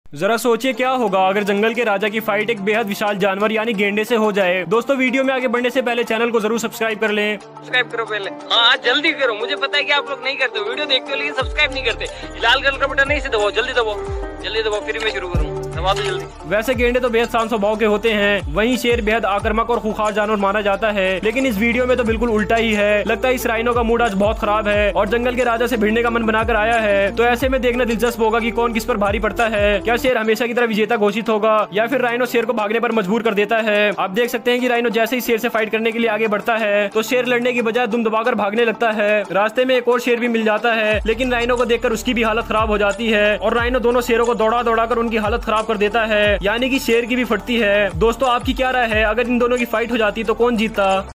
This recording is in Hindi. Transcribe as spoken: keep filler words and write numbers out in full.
जरा सोचिए क्या होगा अगर जंगल के राजा की फाइट एक बेहद विशाल जानवर यानी गेंडे से हो जाए। दोस्तों वीडियो में आगे बढ़ने से पहले चैनल को जरूर सब्सक्राइब कर लें। सब्सक्राइब करो पहले, हाँ जल्दी करो। मुझे पता है कि आप लोग नहीं करते, वीडियो देखते हो लेकिन सब्सक्राइब नहीं करते। लाल कलर का बटन नहीं से दबाओ, जल्दी दबाओ, जल्दी दबाओ, फिर मैं शुरू करूँ। दबा दो जल्दी। वैसे गेंडे तो बेहद शांत स्वभाव के होते हैं, वहीं शेर बेहद आक्रामक और खूंखार जानवर माना जाता है, लेकिन इस वीडियो में तो बिल्कुल उल्टा ही है। लगता है इस राइनो का मूड आज बहुत खराब है और जंगल के राजा से भिड़ने का मन बनाकर आया है। तो ऐसे में देखना दिलचस्प होगा कि कौन किस पर भारी पड़ता है। क्या शेर हमेशा की तरह विजेता घोषित होगा या फिर राइनो शेर को भागने पर मजबूर कर देता है। आप देख सकते हैं कि राइनो जैसे ही शेर से फाइट करने के लिए आगे बढ़ता है तो शेर लड़ने की बजाय दुम दबाकर भागने लगता है। रास्ते में एक और शेर भी मिल जाता है, लेकिन राइनो को देखकर उसकी भी हालत खराब हो जाती है और राइनो दोनों शेरों को दौड़ा दौड़ा कर उनकी हालत खराब कर देता है, यानी कि शेर की भी फटती है। दोस्तों आपकी क्या राय है, अगर इन दोनों की फाइट हो जाती तो कौन जीतता?